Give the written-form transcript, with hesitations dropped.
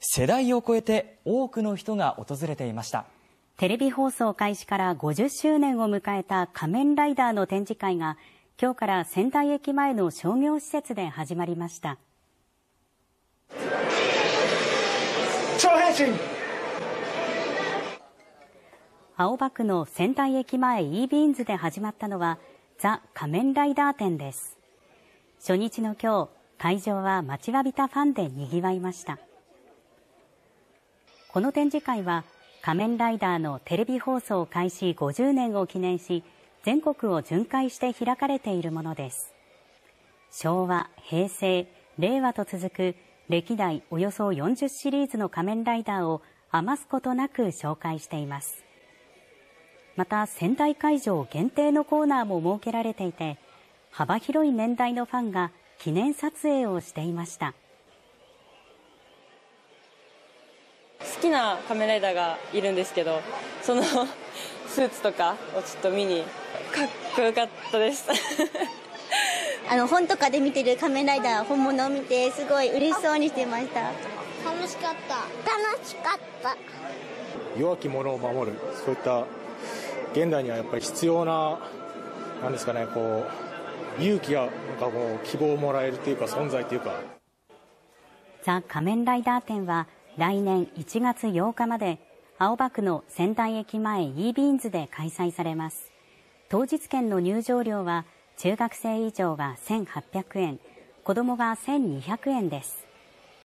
世代を超えて多くの人が訪れていました。 テレビ放送開始から50周年を迎えた仮面ライダーの展示会が今日から仙台駅前の商業施設で始まりました。 超変身。 青葉区の仙台駅前 e ビーンズで始まったのはザ・仮面ライダー展です。初日の今日、会場は待ちわびたファンでにぎわいました。この展示会は仮面ライダーのテレビ放送開始50年を記念し、全国を巡回して開かれているものです。昭和、平成、令和と続く歴代およそ40シリーズの仮面ライダーを余すことなく紹介しています。また仙台会場限定のコーナーも設けられていて、幅広い年代のファンが記念撮影をしていました。 好きな仮面ライダーがいるんですけど、そのスーツとかをちょっと見にかっこよかったです本とかで見てる仮面ライダー本物を見てすごい嬉しそうにしてました。 楽しかった。 楽しかった。 弱き者を守る、そういった現代にはやっぱり必要な、なんですかね、こう勇気やなんかこう希望をもらえるというか存在というか。 ザ・仮面ライダー展は来年1月8日まで青葉区の仙台駅前 e ビーンズで開催されます。当日券の入場料は中学生以上が1800円、子どもが1200円です。